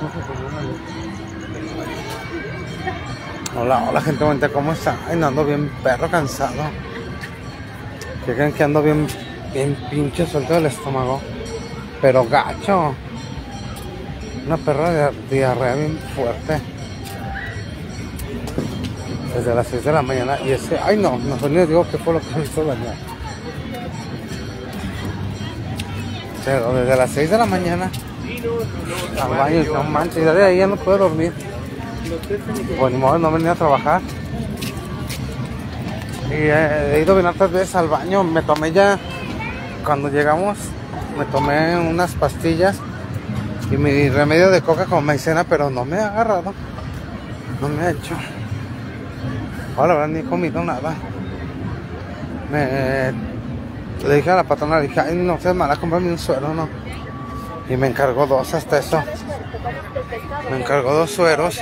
Hola, hola gente bonita, ¿cómo está? Ay, no, ando bien perro cansado. Que creen que ando bien pinche suelto del estómago. Pero gacho. Una perra de diarrea bien fuerte. Desde las 6 de la mañana. Y ese, ay no, mejor les digo qué fue lo que me hizo dañar. Pero desde las 6 de la mañana al baño, no manches, ya de ahí ya no puedo dormir. Pues ni modo, no venía a trabajar. Y he ido bien hartas veces al baño. Me tomé ya, cuando llegamos, me tomé unas pastillas y mi remedio de coca con maicena, pero no me ha agarrado. No me ha hecho. Ahora, la verdad, ni he comido nada. Le dije a la patrona, le dije, ay, no seas mala, cómprame un suero, ¿no? Y me encargó dos, hasta eso. Me encargó 2 sueros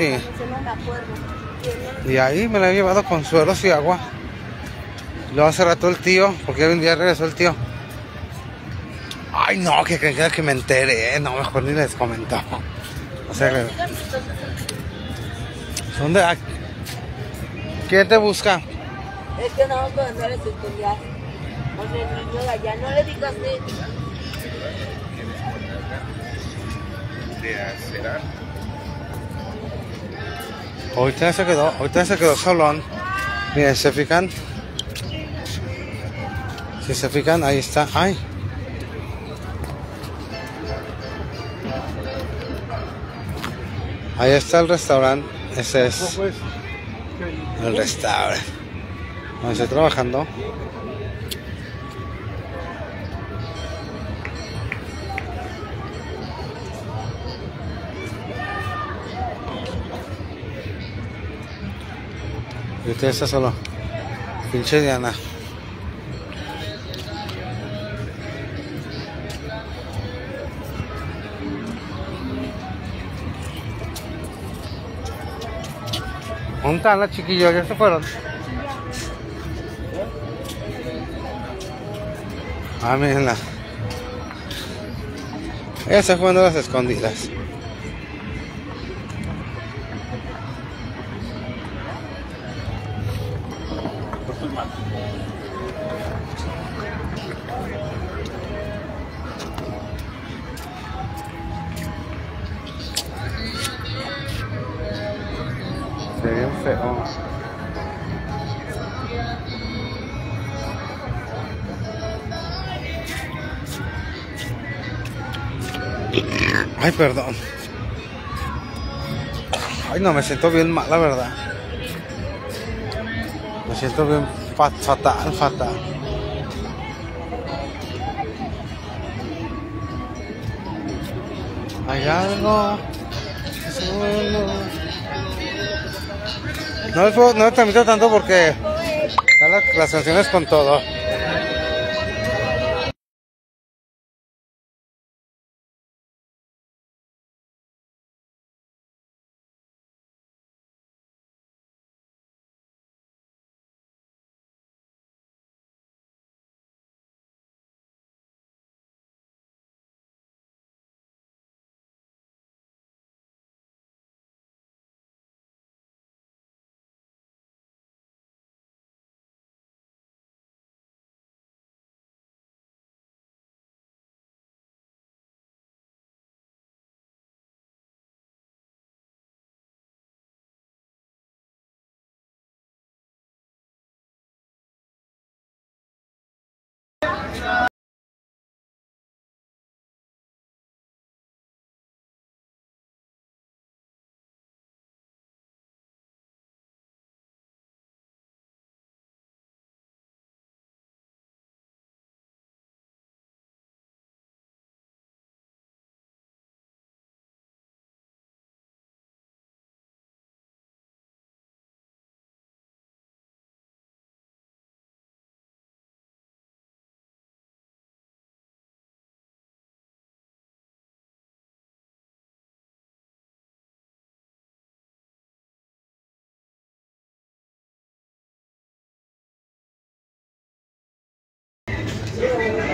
y ahí me la he llevado con sueros y agua. Luego hace rato el tío, porque un día regresó el tío. Ay, no, que me enteré. No, mejor ni les comentaba. O sea que... ¿Dónde? ¿Quién te busca? Es que no vamos a andar a estudiar. O sea, el niño de allá, no le digas ¿Será? Ahorita se quedó solón. Miren, ¿se fijan? Si se fijan, ahí está. Ay. Ahí está el restaurante. Ese es el restaurante donde estoy trabajando. Y usted está solo. Pinche Diana. ¿Dónde están las chiquillos? ¿Ya se fueron? Ah, mírenla. Ella está jugando a las escondidas. Se ve bien feo. Ay, perdón. Ay, no, me siento bien mal, la verdad. Me siento bien fatal. Hay algo solo. No les transmito tanto porque están las canciones con todo.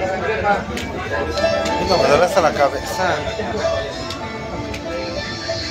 No, me duele hasta la cabeza.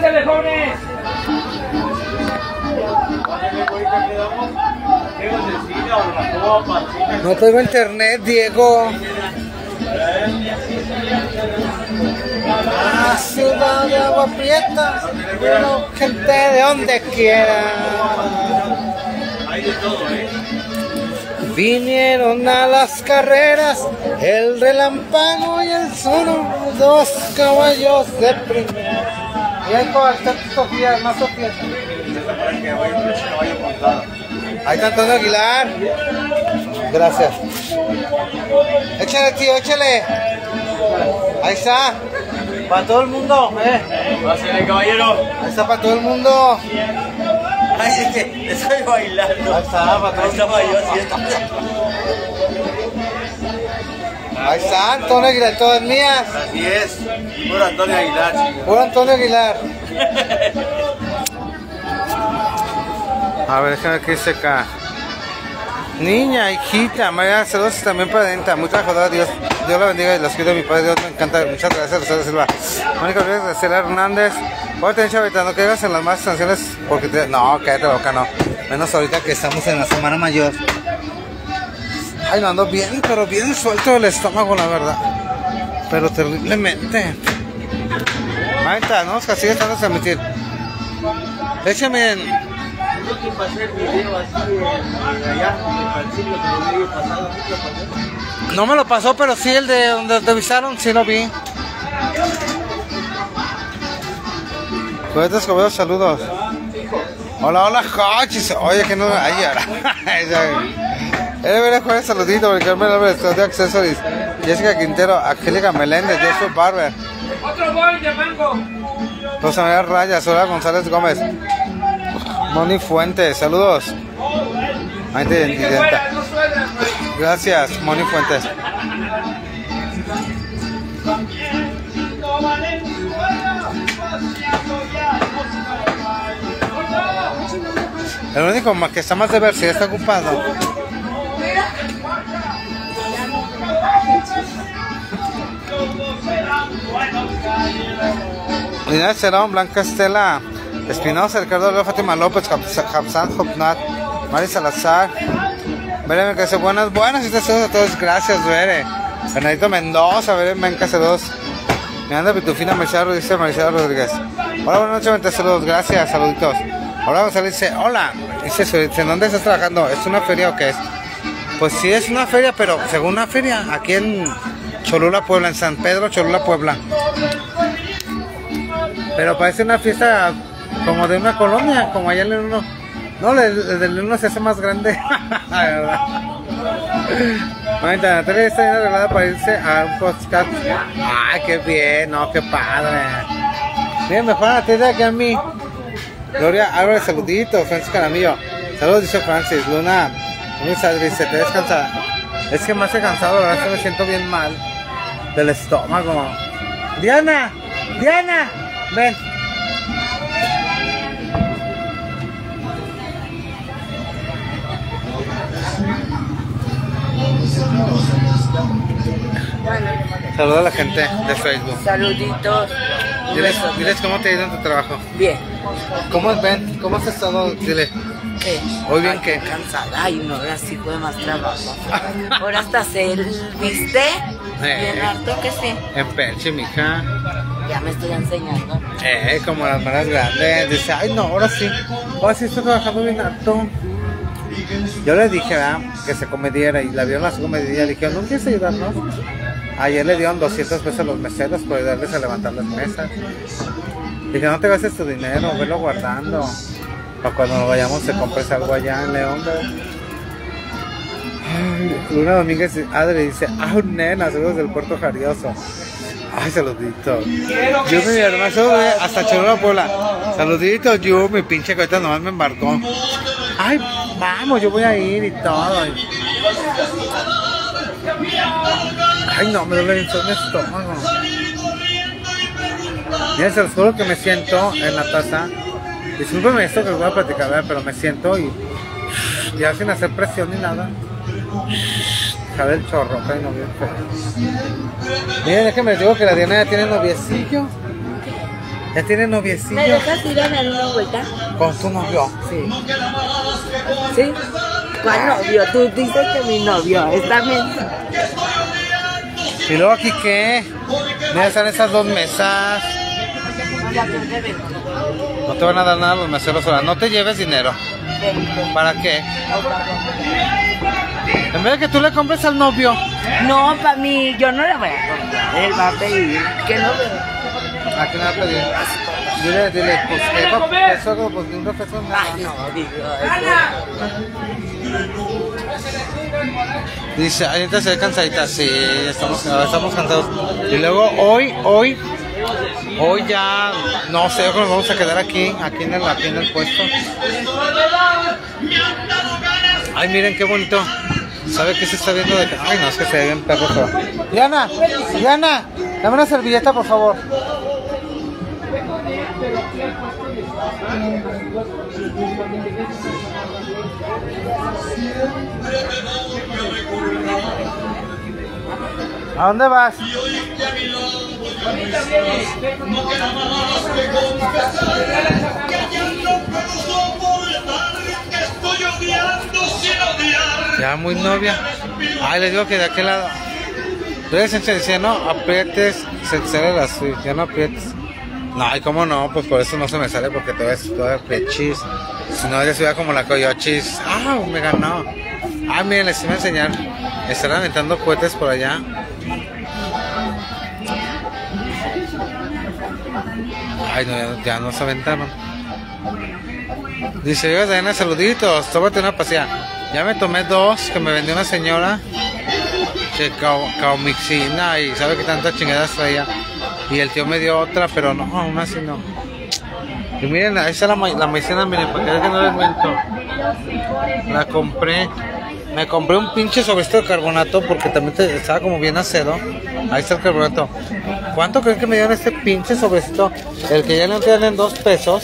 ¡Échale, jóvenes! No tengo internet, Diego. Ah, ciudad de Agua Prieta. Bueno, gente de donde quiera. Hay de todo, Vinieron a las carreras el relámpago y el zuno, dos caballos de primera. Y ahí está Sofía, más Sofía. Ahí está Antonio Aguilar. Gracias. Échale, tío, échale. Ahí está. Para todo el mundo, Pásale, caballero. Ahí está para todo el mundo. Ay, es que estoy bailando. Ahí está, para todo el Estaba yo mundo. haciendo. Ahí está, Antonio Aguilar, todas mías. Así es. Puro Antonio Aguilar. Puro Antonio Aguilar. A ver, déjame ver qué dice acá. Niña, hijita, María, saludos también para Denta. Muy trabajadora, Dios la bendiga y los quiero, mi padre, Dios me encanta. Muchas gracias, Rosario Silva. Mónica Rodríguez, Graciela Hernández. Ahorita, chavita, no caigas en las más canciones porque te... No, cállate boca, no. Menos ahorita que estamos en la Semana Mayor. Ay, no, ando bien, pero bien suelto el estómago, la verdad. Pero terriblemente. Ahorita, no, casi están a transmitir. Échame en... Yo que pasé el video así allá, al siglo que el video pasado, ¿sí lo pasé? No me lo pasó, pero sí el de donde te avisaron, sí lo vi. Cohetes Cobedos, saludos. Hola, hola, coches. Oye, que no. Ay, ahora. Él Juárez, saludito, porque Carmen Álvarez, de Accessories. Jessica Quintero, Angélica Meléndez, Joshua Barber. Otro gol de Mango. Rosa María Raya, Sora González Gómez. Moni Fuentes, saludos. Ahí te identifica. Gracias, Moni Fuentes. El único que está más de ver si está ocupado. Linares Cerón, Blanca Estela Espinosa, Ricardo Leo, Fátima López, Japsan Hopnat, Mari Salazar, Bere Mencase, buenas, y saludos a todos, gracias, Bere. Bernadito Mendoza, Bere Mencase 2, Miranda Pitufina, Marcelo, dice Marcelo Rodríguez. Hola, buenas noches, Mente, saludos, gracias, saluditos. Hola, González dice, hola, dice, ¿en dónde estás trabajando? ¿Es una feria o qué es? Pues sí, es una feria, pero según una feria, aquí en Cholula, Puebla, en San Pedro, Cholula, Puebla. Pero parece una fiesta como de una colonia, como allá en el uno. No, el del uno se hace más grande. La verdad. Ahorita Natalia está bien arreglada para irse a un podcast. Ay, qué bien, no, qué padre. Miren, mejor a Natalia que a mí. Gloria Álvarez, saluditos. Francis Caramillo, saludos, dice Francis. Luna, dice, te descansa. Es que me hace cansado, la verdad, que me siento bien mal del estómago. Diana, ven. Saluda a la gente de Facebook. Saluditos. Diles cómo te ha ido en tu trabajo. Bien. ¿Cómo ven? ¿Cómo has estado? Dile. ¿Qué? Hoy bien, ¿qué? Cansada. Ay, no, ahora sí fue más trabajo. Ahora hasta hacer, ¿viste? Bien harto que sí. En Perche, mija. Ya me estoy enseñando. Como las manos grandes. Dice, ay no, ahora sí estoy trabajando bien harto. Yo le dije, ¿verdad? Que se comediera y la vieron así comedida. Le dije, ¿no quieres ayudarnos? Ayer le dieron 200 pesos a los meseros por ayudarles a levantar las mesas. Dije, no te gastes tu dinero, velo guardando. Para cuando nos vayamos te compres algo allá en León. Ay, Luna Domínguez Adri dice, nena, saludos del Puerto Jarioso. Ay, saluditos. Yo mi hermano hasta Cholula, Puebla. Saluditos, yo mi pinche que ahorita nomás me embarcó. Ay, vamos, yo voy a ir y todo. Ay, no, me duele el estómago. Miren, se los juro que me siento en la taza. Discúlpeme esto que les voy a platicar, ¿verdad? Pero me siento y ya sin hacer presión ni nada. Jale el chorro, que no bien feo. Miren, es que me digo que la Diana ya tiene noviecillo. Ya tiene ¿Me noviecillo. dejas ir a dar una vuelta? Con tu novio. Sí. ¿Sí? ¿Cuál novio? Tú dices que mi novio. Está bien. Y luego aquí qué. Mira, están esas dos mesas. No te van a dar nada los meseros ahora. No te lleves dinero. ¿Para qué? En vez de que tú le compres al novio. No, para mí, yo no le voy a comprar. Él va a pedir. ¿Qué no veo? ¿A quién le va a pedir? Dile, pues eso, pues de un refresco. Ay, no, digo. Dice, ay, entonces se ve cansadita. Sí, estamos cansados. Y luego hoy ya, no sé, yo creo que nos vamos a quedar aquí en el puesto. Ay, miren qué bonito. ¿Sabe qué se está viendo? Ay, no, es que se ve bien perro. Diana, dame una servilleta, por favor. ¿A dónde vas? Ya muy novia. Ay, les digo que de aquel lado. Entonces decía, no aprietes, se te sale la suya, ya no aprietes. No, y cómo no, pues por eso no se me sale, porque todavía pechis. Si no, ya se veía como la coyochis. Ah, me ganó. Ah, miren, les iba a enseñar. Están aventando cohetes por allá. Ay, no, ya no se aventaron. Dice, oiga, Diana, saluditos, tómate una paseada. Ya me tomé dos que me vendió una señora. Que caumixina y sabe que tantas chingadas traía. Y el tío me dio otra, pero no, aún así no. Y miren, esa es la maicena, miren, para que vean que no les miento. La compré. Me compré un pinche sobre esto de carbonato porque también estaba como bien acedo. Ahí está el carbonato. ¿Cuánto creen que me dieron este pinche sobrecito? El que ya no te dan en 2 pesos.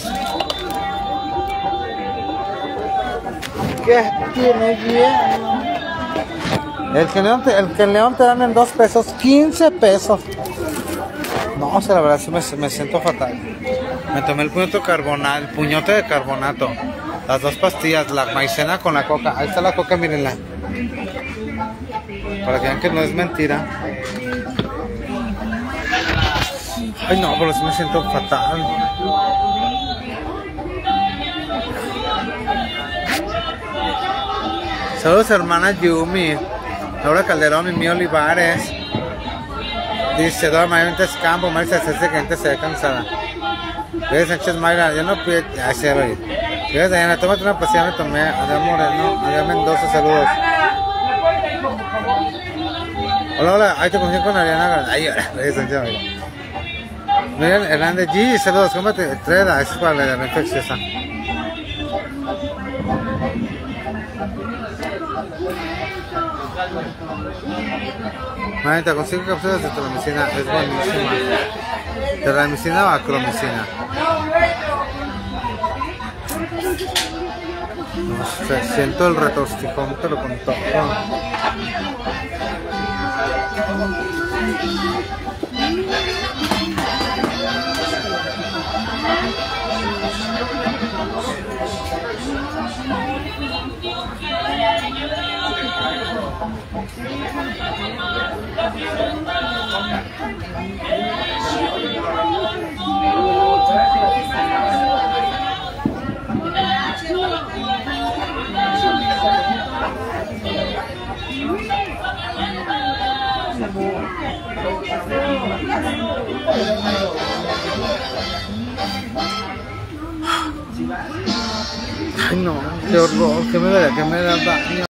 ¿Qué tiene bien? El que en León te dan en 2 pesos, 15 pesos. No, o sea, la verdad sí me siento fatal. Me tomé el puñote de carbonato. Las 2 pastillas, la maicena con la coca. Ahí está la coca, mírenla. Para que vean que no es mentira. Ay no, pero sí me siento fatal. Saludos hermana Yumi, Laura Calderón y Mía Olivares. Dice, Dora María Campo, Marisa César, que gente se ve cansada. Luis Sánchez Mayra, yo no pido, así lo oí. Luis Diana, tómate una pasilla, me tomé. Adrián Moreno, Adrián Mendoza, saludos. Hola, ahí te conocí con Ariana. Ay, Luis Sánchez Mayra. Miguel Hernández G, saludos, cómate, Treda, eso es para la diarrea infecciosa. Manita, consigo cápsulas de teramicina, es buenísima. ¿Teramicina o acromicina? No sé, siento el retorcijón, pero con todo. Ay no, qué horror, que me da daño.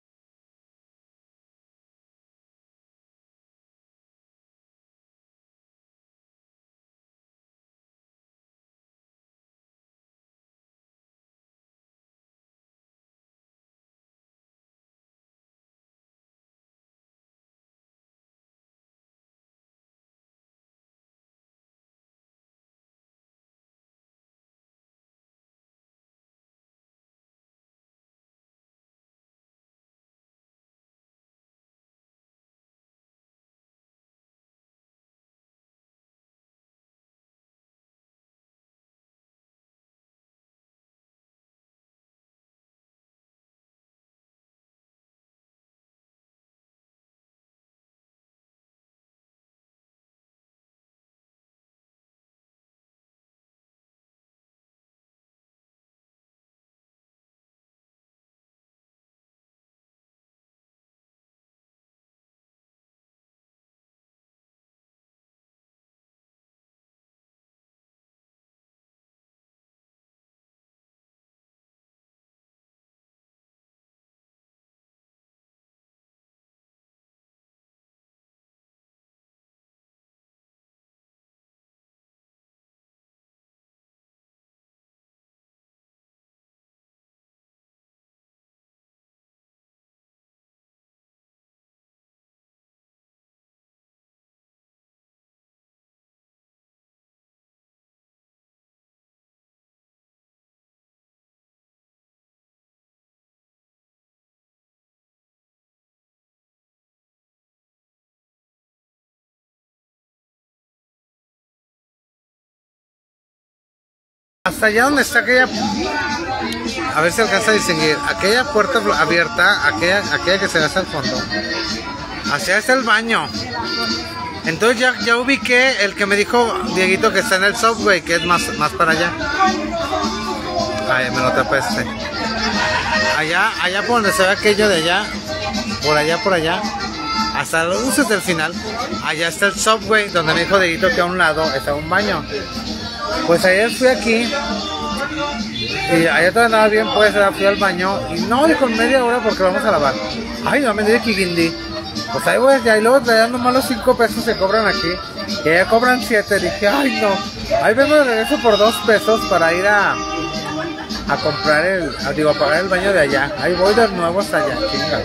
hasta allá donde está aquella, a ver si alcanza a distinguir, aquella puerta abierta, aquella que se ve hasta el fondo, hacia está el baño. Entonces ya ubiqué el que me dijo Dieguito que está en el Subway, que es más para allá. Ay, me lo tapé este. Allá por donde se ve aquello de allá, por allá, hasta las luces del final, allá está el Subway, donde me dijo Dieguito que a un lado está un baño. Pues ayer fui aquí y allá todo andaba bien, pues fui al baño y no, dijo media hora porque vamos a lavar. Ay, no me di Kikindi. Pues ahí voy allá y luego traían nomás los 5 pesos que cobran aquí y allá cobran 7. Dije, ay no, ahí vengo de regreso por 2 pesos para ir a comprar a pagar el baño de allá. Ahí voy de nuevo hasta allá, chinga.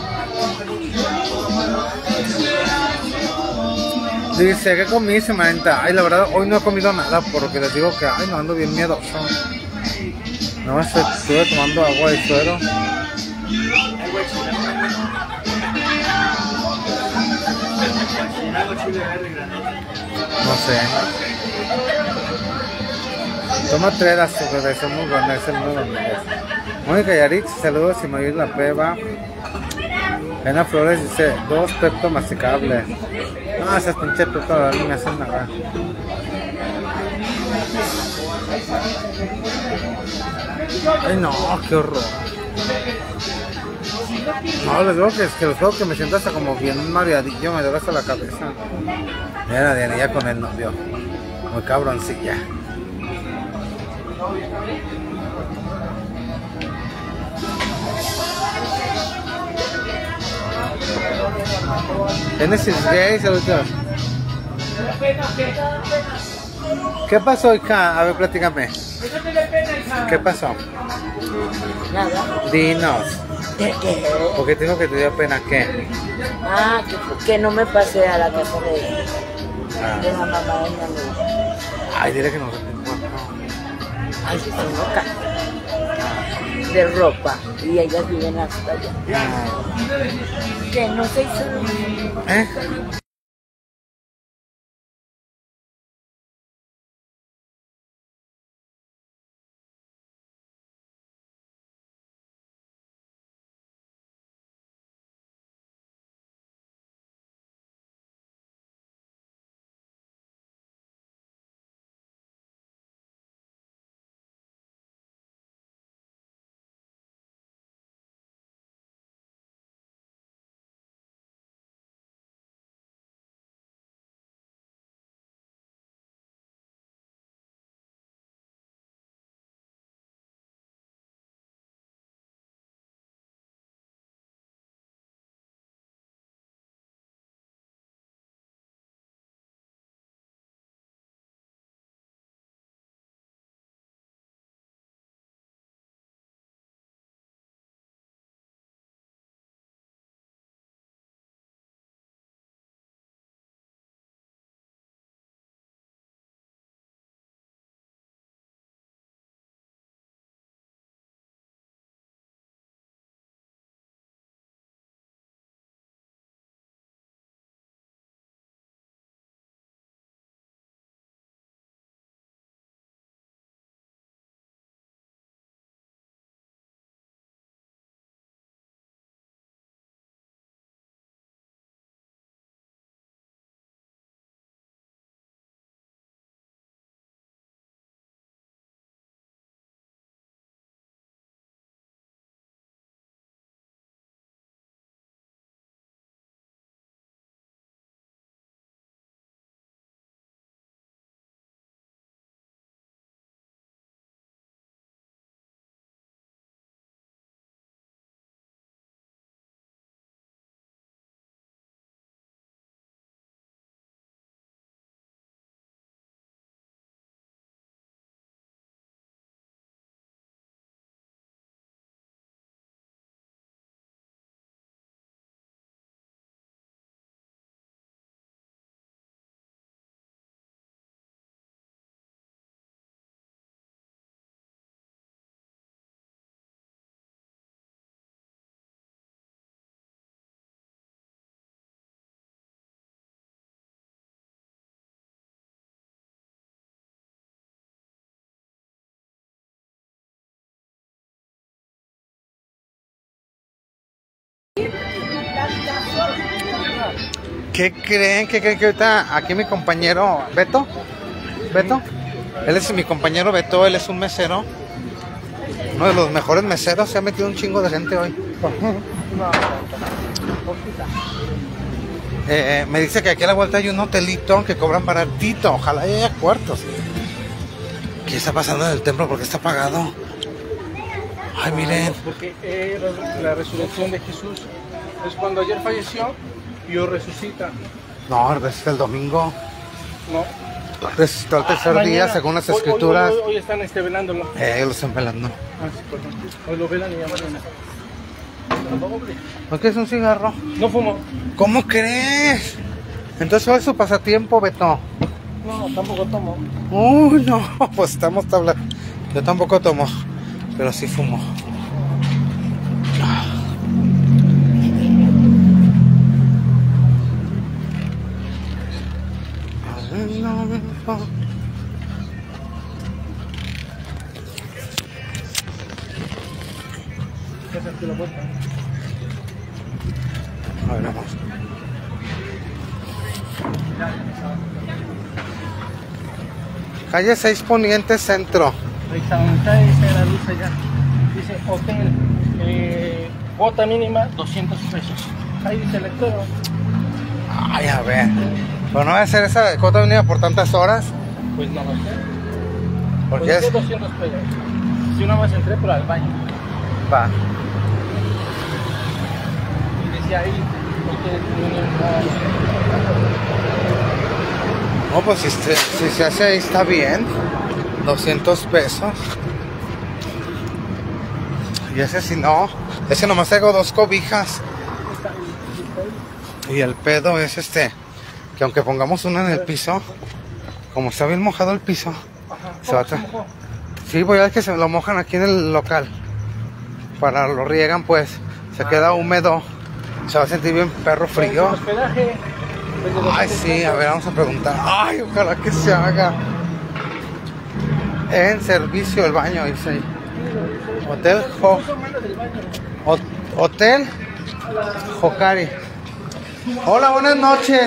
Dice, ¿qué comí, semanita? Ay, la verdad, hoy no he comido nada, por lo que les digo que, ay, no, ando bien miedoso. No, estuve tomando agua y suero. No sé. Toma 3 a su bebé, son muy buenas, es el nuevo. Mónica Yaritz, saludos y me oyes la prueba. Ana Flores dice, 2 Pepto masticables. No, esas pinches Pepto no me hacen nada. Ay no, qué horror. No, les digo que los juegos que me siento hasta como bien mareadillo, me duele hasta la cabeza. Mira, Diana ya con el novio. Muy cabroncilla. Genesis Gay, saludos. ¿Qué pasó, hija? A ver, platícame. ¿Qué pasó? Nada. Dinos. ¿De qué? ¿Por qué te dijo que te dio pena qué? Ah, que no me pasé a la casa de la mamá de mi amiga. Ay, dile que no se te importa. Ay, sí, tengo loca. De ropa. Y ellas viven hasta allá. Que no se hizo. ¿Eh? ¿Qué creen? ¿Qué creen que ahorita aquí mi compañero Beto? ¿Beto? Él es mi compañero Beto, él es un mesero. Uno de los mejores meseros, se ha metido un chingo de gente hoy. Me dice que aquí a la vuelta hay un hotelito que cobran baratito, ojalá haya cuartos. ¿Qué está pasando en el templo? ¿Por qué está apagado? Ay, miren. Porque la resurrección de Jesús es cuando ayer falleció y hoy resucita. No, es el domingo. No. Resucitó el tercer Mañana, día, según las escrituras. Hoy están velándolo. Lo están velando. Ah, sí, perdón. Hoy lo velan y ya mañana. ¿No quieres un cigarro? No fumo. ¿Cómo crees? Entonces, ¿cuál es su pasatiempo, Beto? No, tampoco tomo. Uy, no, pues estamos hablando. Yo tampoco tomo, pero sí fumo. A ver, vamos. Calle 6 Poniente Centro. Ahí está, donde está, dice la luz allá. Dice hotel, cuota mínima 200 pesos. Ahí dice el lector. Ay, a ver. Pero no va a ser esa cuota mínima por tantas horas. Pues no lo sé. Porque Pues es. 200 pesos. Si una más entré, pero al baño. Va. Y decía ahí, hotel No, pues si se hace ahí está bien. 200 pesos. Y ese si no. Ese nomás traigo 2 cobijas. Y el pedo es que aunque pongamos una en el piso, como está bien mojado el piso, se va a sí, voy a ver que se lo mojan aquí en el local. Para lo riegan, pues se queda húmedo, se va a sentir bien perro frío. Hospedaje. Ay, sí, a ver, vamos a preguntar. Ay, ojalá que se haga. En servicio el baño, dice ahí. Hotel Jocari. Hola, buenas noches.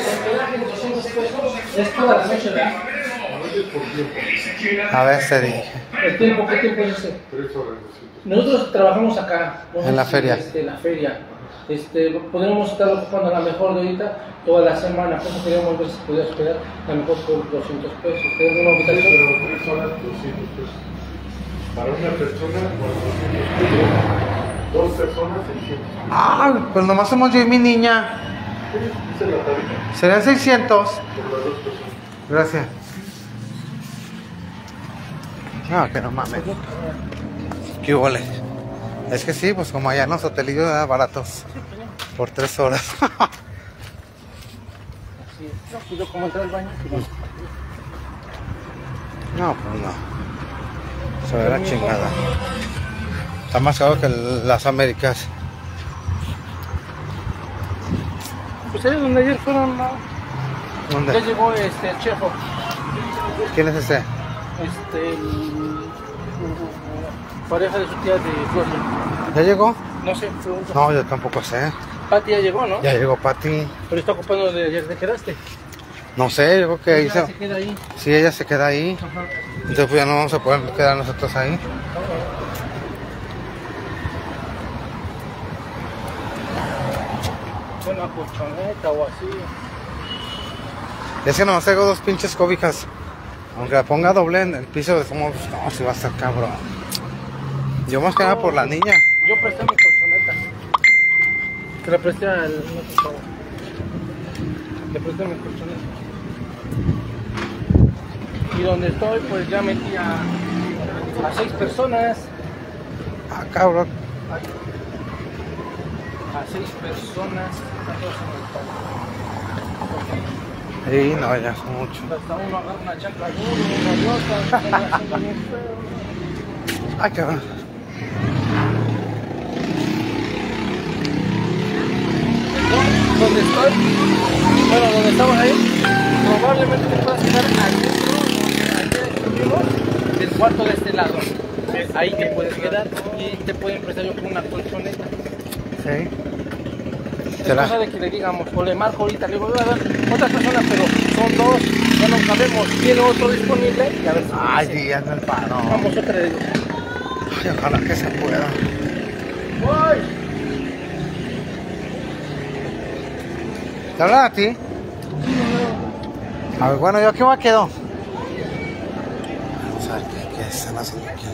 A ver, se dirige. ¿El tiempo? ¿Qué tiempo es ese? 3 horas. Nosotros trabajamos acá. En la feria. La feria. Podríamos estar ocupando a lo mejor de ahorita toda la semana. Pues queríamos ver si podía hospedar a lo mejor por 200 pesos. ¿Tenemos una habitación? Pero 3 horas, 200 pesos. Para una persona, 400 pesos. 2 personas, 600. Ah, pues nomás somos yo y mi niña. Esa es la tarifa. Serían 600. Por las 2 personas. Gracias. No, que no mames. ¿Qué huele? Es que sí, pues como allá en los hotelillos eran baratos. Por 3 horas. Así es. No, pues yo como entré al baño. No, pues no. Se ve la chingada. Está más caro que las Américas. Pues ahí donde ayer fueron, ¿no? Ya ¿Dónde? llegó el chejo. ¿Quién es ese? Pareja de su tía de Florida. ¿Ya llegó? No sé, pregunto. No, yo tampoco sé. Pati ya llegó, ¿no? Ya llegó Pati. Pero está ocupando de ayer, ¿te quedaste? No sé, yo creo que Ella hizo. se queda ahí. Sí, ella se queda ahí. Ajá. Entonces pues ya no vamos a poder quedar nosotros ahí. Una colchoneta o así. Es que nomás traigo 2 pinches cobijas. Aunque la ponga doble en el piso, como no, si va a estar cabrón. Yo más que nada por la niña. Yo presté mi colchoneta. Que le presté al... No, por favor. Le presté mi colchoneta. Y donde estoy, pues ya metí a 6 personas. Ah, cabrón. A 6 personas. Sí, no, ya son mucho. Hasta uno agarra una chancla de uno, una de otra, están haciendo bien feo. Ay, cabrón. Donde estoy, bueno, donde estamos ahí, probablemente te puedas quedar adentro del cuarto de este lado. Ahí te puedes quedar y te pueden prestar yo con una colchoneta. Sí. cosa de que le digamos, o le marco ahorita, le digo, voy a ver otra persona, pero son dos, ya no sabemos, tiene otro disponible, y a ver si Ay, dice. días el paro. Vamos otra vez. Ay, ojalá que se pueda. ¿Te hablan a ti? A ver, bueno, ¿yo aquí me quedo? Vamos a ver qué están haciendo aquí.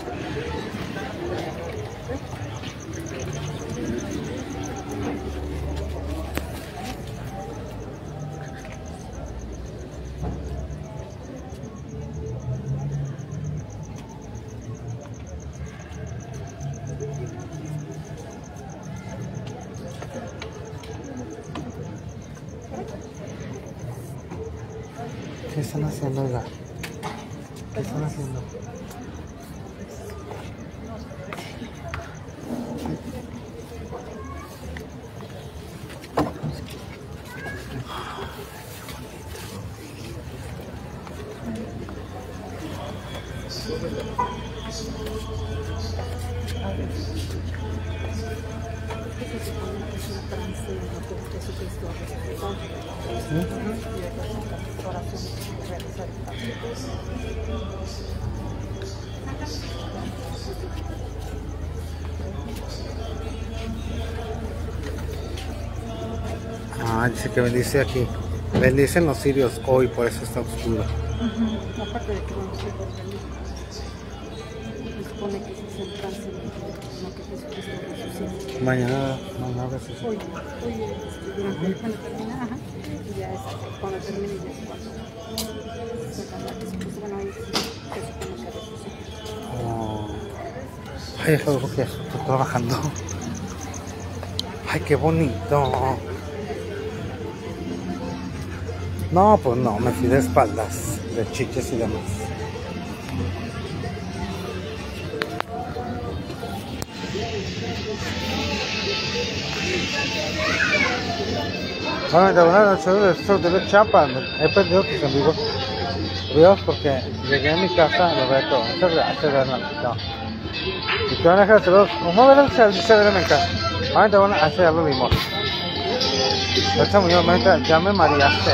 ¿Qué están haciendo, oiga? ¿Qué están haciendo? Ah, dice que bendice aquí. Bendicen los cirios hoy, por eso está oscuro. Aparte de que vamos a se supone que se centran en lo que Jesucristo resucita. Mañana resucita. Hoy durante cuando termina, ajá, y ya es cuando termine ya es cuando sacan la Jesucristo. Bueno, ahí se supone que resucita. Oh. Ay, es algo que estoy trabajando. Ay, qué bonito. No, pues no, me fui de espaldas, de chiches y demás. Bueno, de buenas noches, de Chiapas. He perdido tus amigos videos porque llegué a mi casa, lo veo todo. Muchas gracias, Bernardito. Y te van a dejar saludos. ¿Cómo ver el CDM en casa? Ahorita bueno, ya lo vimos. Esta mujer, ya me mareaste.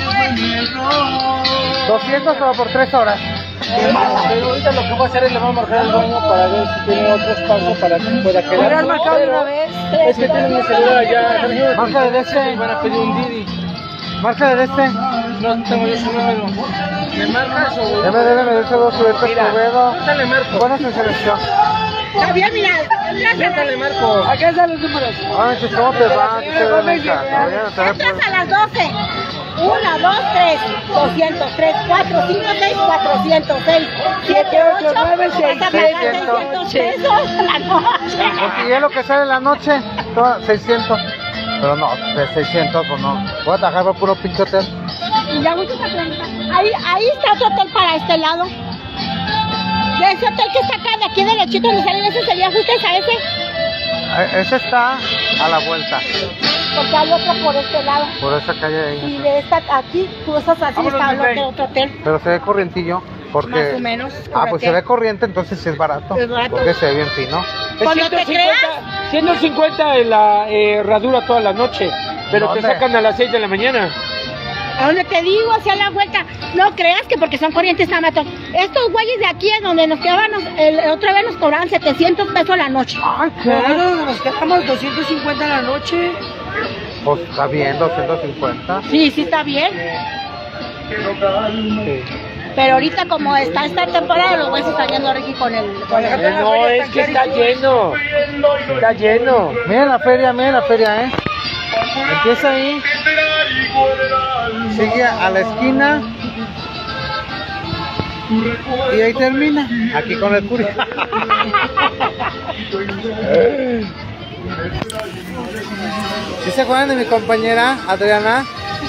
200 solo por 3 horas. Pero ahorita lo que voy a hacer es le voy a marcar al dueño para ver si tiene otro espacio para que pueda quedar. ¿Hubieras marcado de una vez? Es que tienen mi celular allá. Marca de este. Van a pedir un Didi. Marca de este. No tengo yo su número. ¿Me marcas o...? Ya me deben de saludos subirte el Escobedo. Ahorita le marco. Buenas en selección. Javier, mira. Ahorita le marco. Acá están los números. Ay, pues, ¿cómo te va? ¿Qué te va en casa? Voy a tener Entras a las 12. 1, 2, 3, 203, 4, 5, 6, 406, 7, 8, 9, 6, 600 pesos a la noche. Y es lo que sale en la noche, 600. Pero no, de 600 pues no. Voy a trabajar por puro pinche hotel. Y ya muchos ahí está otro hotel para este lado. Y ese hotel que está acá, de aquí derechito donde salen, ese sería justo a ese. Ese está a la vuelta, Porque hay otro por este lado. por esa calle de ahí. Y de esta aquí, tú estás así, está el otro hotel. Pero se ve corrientillo, porque... Más o menos. Ah, pues se ve corriente, entonces sí es barato. Es barato. Porque se ve bien fino. Cuando te creas, 150 en la herradura toda la noche, pero ¿Dónde? te sacan a las 6 de la mañana. a donde te digo, hacia la vuelta. No creas que porque son corrientes Tamatón. Estos güeyes de aquí es donde nos quedaban, otra vez nos cobraban 700 pesos la noche. Ay, Claro, nos quedamos 250 la noche. pues está bien, 250. Sí, sí está bien. Sí. Pero ahorita como está esta temporada, los güeyes están yendo aquí con el... No, es que está lleno. Está lleno. Miren la feria, ¿eh? Empieza ahí. Sigue a la esquina. Y ahí termina. Aquí con el curi. ¿Sí se acuerdan de mi compañera Adriana?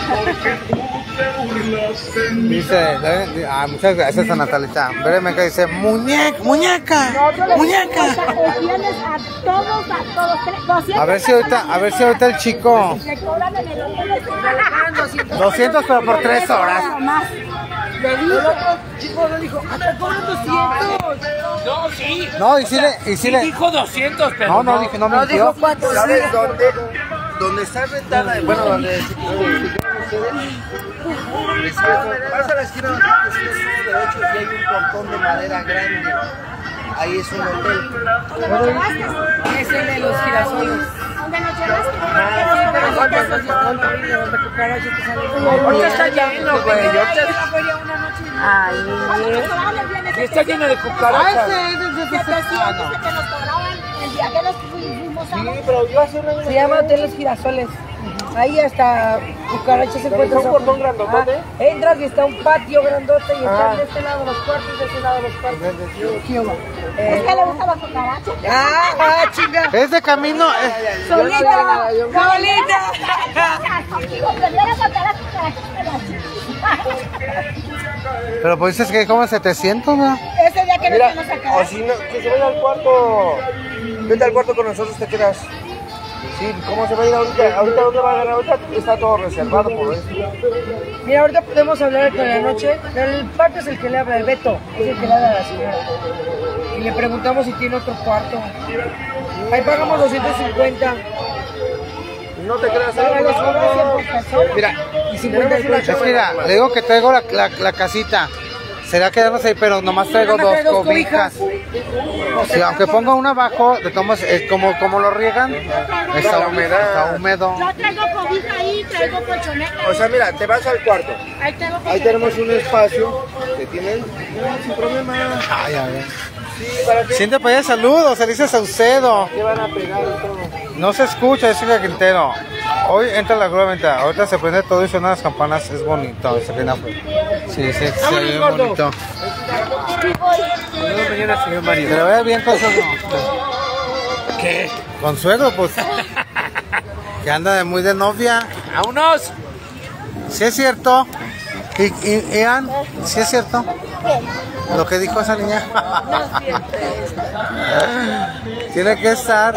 Dice, muchas gracias a Natalita. Vereme que dice, muñeca. Tienes a todos, 200. A ver si ahorita el chico. Le cobran en el hotel. 200 pero por 3 horas. Le digo, el otro chico le dijo, hasta cobran 200. No, sí. No, y si le. Dijo 200, pero No, dije, no me No, dijo 400. ¿Sabes dónde? donde está rentada, bueno, donde ustedes, vas a la esquina donde tienes derecho y hay un portón de madera grande. Ahí es un hotel. Es el de los girasoles. ¿Dónde nos llevaste? Ahorita está lleno, güey. Ay, Está lleno de cucarachas. el día que nos fuimos a... Sí, pero yo hace un año. Se llama Hotel Los Girasoles. Ahí hasta cucarachas se encuentran. ¿Es un portón grandotote? Entras y está un patio grandote y están de este lado los cuartos, de este lado los cuartos. Es que le gusta la cucaracha. Chinga. Es de camino. Solita. ¡Solita! Prefiero matar a cucarachas que las chicas. Pero pues dices que como 700, ¿no? Ese día que nos Mira, vamos a quedar. o si no, que se vaya al cuarto. Vete al cuarto con nosotros, te quedas. Sí, ¿cómo se va a ir ahorita? ¿Ahorita dónde va a ganar? Ahorita está todo reservado por eso. Mira, ahorita podemos hablar con la noche. El pato es el que le habla, el Beto, es el que le habla a la señora. Y le preguntamos si tiene otro cuarto. Ahí pagamos 250. No te creas, Mira, Y 50 de colchón. es que mira, le digo que traigo la casita. Será quedarnos ahí, pero nomás traigo Nada más dos trae dos cobijas. Sí, aunque ponga una abajo, de todos modos, como lo riegan, está húmedo. Yo traigo cobija ahí, traigo colchoneta. O sea, mira, te vas al cuarto. Ahí traigo Ahí colchoneta. tenemos un espacio que tienen sin problema. Ay, a ver. Sí, ¿para qué? Siente para allá, saludos, Alicia Saucedo. ¿Qué van a pegar y todo? No se escucha, es Silvia Quintero. Hoy entra la grúa venta, ahorita se prende todo y suenan las campanas, es bonito. Sí, se ve bonito. Mañana, señor Mario. Que le vaya bien con suegro. ¿Qué? Con suegro, pues. Que anda muy de novia. ¡Vámonos! Sí es cierto. Y Ian, sí es cierto. Lo que dijo esa niña. Tiene que estar.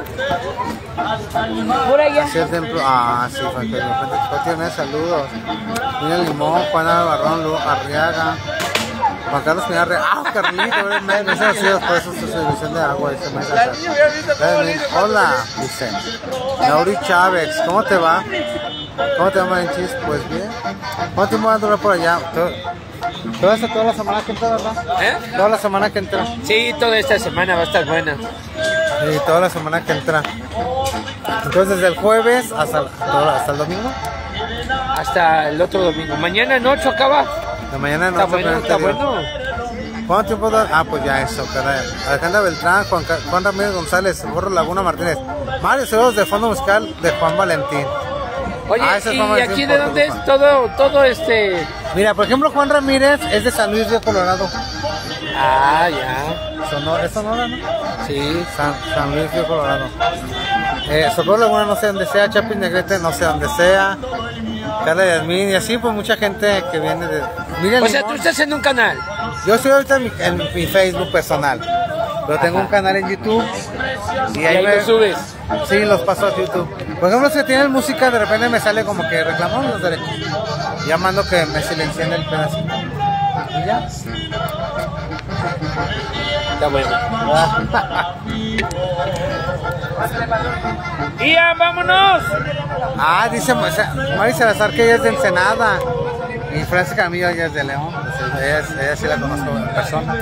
Por allá. Hacia el templo. Ah, sí, fue que de repente tiene saludos. Mira Limón, Juan Barrón, Lu Arriaga. Juan Carlos Pinar Arriaga. ¡Ah, Carlito! Me hizo así después su servicio de agua. Dice, hola, dice. Lauri Chávez, ¿cómo te va? ¿Cómo te va, Marinchis? Pues bien. ¿Cuánto tiempo va a durar por allá? ¿Te vas a toda la semana que entra, verdad? ¿Eh? Toda la semana que entra. Sí, toda esta semana va a estar buena. Sí, toda la semana que entra. Entonces, desde el jueves hasta el domingo. Hasta el otro domingo. Mañana en 8 acaba. De mañana Está no. bueno, está bueno. ¿Cuánto tiempo da? Ah, pues ya eso, caray. Alejandra Beltrán, Juan Ramírez González, Borro Laguna Martínez. Mario Ceros de Fondo Musical de Juan Valentín. Oye, ese es ¿y Juan Valentín aquí de por dónde tu es todo este? Mira, por ejemplo, Juan Ramírez es de San Luis Río Colorado. Ah, ya. ¿Es Sonora, no? Sí. San Luis Río Colorado. Socorro Laguna no sé dónde sea, Chapin Negrete no sé dónde sea. Carla Yasmín y así pues mucha gente que viene de... Mira, O sea, tú estás en un canal. yo estoy ahorita en mi Facebook personal, pero tengo un canal en YouTube y ahí lo subes. Sí, los paso a YouTube. Por ejemplo, si tienen música, de repente me sale como que reclamamos los derechos. Ya mando que me silencien el pedacito. Y ya. Está bueno. ¡Ya, vámonos! Ah, dice Mari Salazar que ella es de Ensenada. Y Francia Camillo ella es de León. Entonces, ella sí la conozco en persona.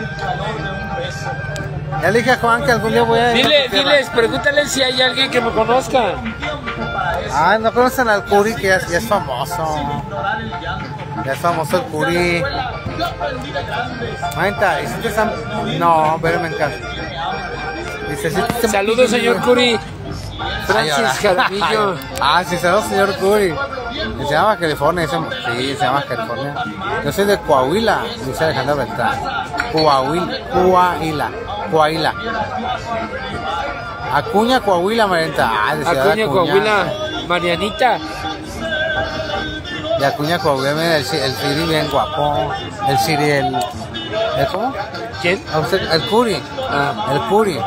Ya le dije a Juan que algún día voy a ir. Diles, pregúntale si hay alguien que me conozca. Ah, no conocen al Curi, que ya es famoso. Ya es famoso el Curi. Ahorita, ¿y si te están? No, pero me encanta. Dice, ¿sí te... Saludos, señor Curi. Francis Jaramillo. Ah, sí, saludos, señor Curi. Se llama California. Sí, se llama California. Yo soy de Coahuila, dice Alejandra Beltrán. Coahuila. Acuña, Coahuila, Marienta. Ah, de Ciudad Acuña, Coahuila. Marianita. De Acuña, Coahuila, mira, el Siri bien guapo. El Siri, ¿el cómo? ¿Quién? El Curi. Ah. El Curi.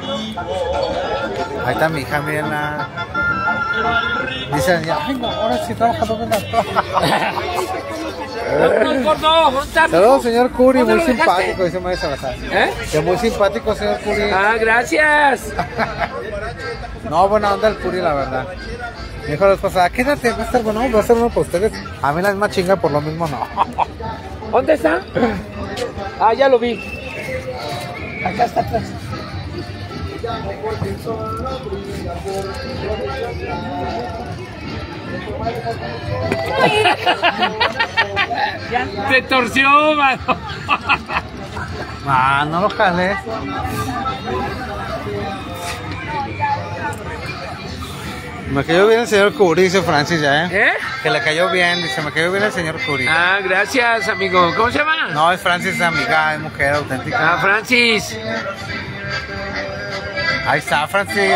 Ahí está mi hija, mírenla. Dicen, ay, no, ahora sí trabajando en la Saludos, señor Curi, ¿Dónde muy lo dejaste? simpático, dice María Salazar. ¿Eh? Que muy simpático, señor Curi. Ah, gracias. No, buena onda el Curi, la verdad. Me dijo la esposa, quédate, va a estar bueno, va a ser uno para ustedes. A mí la misma chinga, por lo mismo no. ¿Dónde está? Ah, ya lo vi. Acá está atrás. Te torció, mano. Ah, no lo jales. Me cayó bien el señor Curi, dice Francis ya, ¿Eh? Que le cayó bien, dice, me cayó bien el señor Curi. Ah, gracias, amigo. ¿Cómo se llama? No, es Francis, es amiga, es mujer auténtica. Ah, Francis. Ahí está, Francis.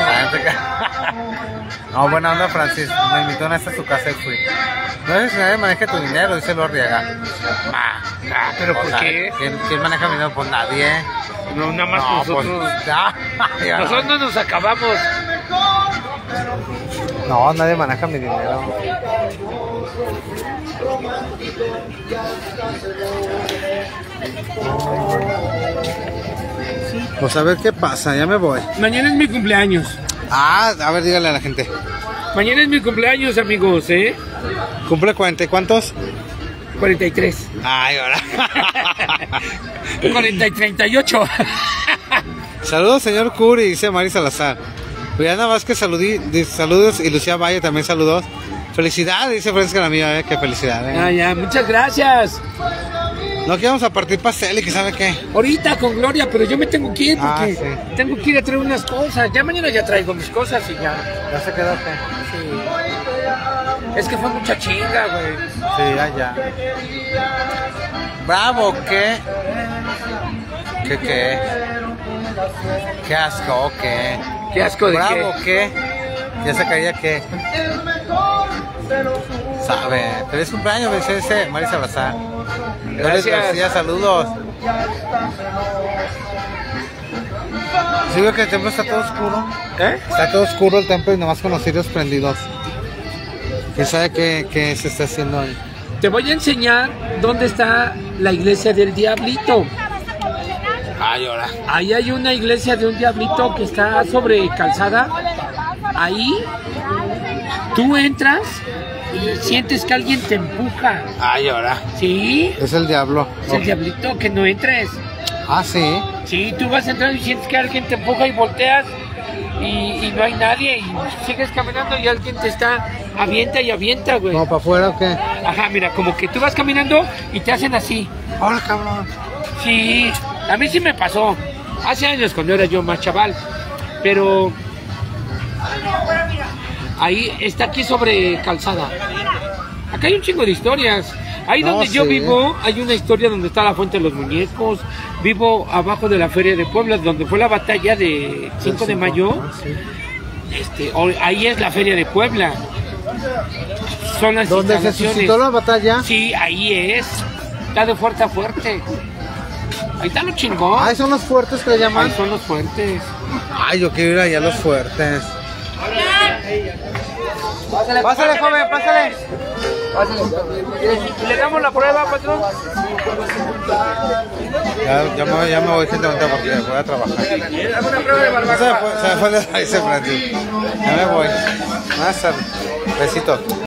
No, buena onda, Francis. Me invitó a su casa y fui. No sé si nadie maneja tu dinero, dice Lorriaga. ¿Pero por qué? ¿Quién maneja mi dinero? Pues nadie. No, nada más nosotros. Pues, ya. Nosotros no nos acabamos. No, nadie maneja mi dinero. Pues a ver qué pasa, ya me voy. Mañana es mi cumpleaños. Ah, a ver, dígale a la gente. Mañana es mi cumpleaños, amigos, ¿eh? ¿Cumple 40 y cuántos? 43. Ay, ahora. 40 y 38. Saludos, señor Curi, dice Mari Salazar. Juliana Vázquez, saludos. Y Lucía Valle también saludos. Felicidades, dice Francisca la mía, qué felicidades. Ah, ya, muchas gracias. No, que vamos a partir pastel y que sabe qué. Ahorita con Gloria, pero yo me tengo que ir porque sí. tengo que ir a traer unas cosas. Ya mañana ya traigo mis cosas y ya. Ya se quedó qué. Sí. Es que fue mucha chinga, güey. Sí, ya. Bravo, ¿qué? ¿Qué? ¿Qué asco, qué? ¿Qué asco de Bravo, ¿qué? Ya se caía, ¿qué? Sabe. Feliz cumpleaños, dice Mari Salazar. Gracias. García, saludos. Sí, veo que el templo está todo oscuro. ¿Eh? Está todo oscuro el templo y nomás con los cirios prendidos. ¿Quién sabe qué se está haciendo ahí? Te voy a enseñar dónde está la iglesia del Diablito. Ay, ahora. Ahí hay una iglesia de un diablito que está sobre calzada. Ahí tú entras y sientes que alguien te empuja. Ay, ahora. ¿Sí? Es el diablo. Es el diablito, que no entres. Ah, sí. Sí, tú vas a entrar y sientes que alguien te empuja y volteas y no hay nadie y sigues caminando y alguien te está avienta, güey. ¿Como para afuera o qué? Ajá, mira, como que tú vas caminando y te hacen así. Hola, cabrón. Sí, a mí sí me pasó. Hace años cuando era yo más chaval. Pero ahí está aquí sobre calzada. Acá hay un chingo de historias. Ahí donde yo vivo hay una historia donde está la Fuente de los Muñecos. Vivo abajo de la Feria de Puebla, donde fue la batalla de 5 de mayo. Ahí es la Feria de Puebla. Son las ¿Dónde se instalaciones. suscitó la batalla? Sí, ahí es. Está de fuerte a fuerte. Ahí está lo chingón. Ahí son los fuertes que le llaman. Ahí son los fuertes. Ay, yo quiero ir allá a los fuertes. Pásale, joven, pásale. ¿Le damos la prueba, patrón? Ya me voy gente porque voy a trabajar. ¿Alguna prueba de barbacoa? Se me fue el Francis. Ya me voy. Más tarde. Besitos.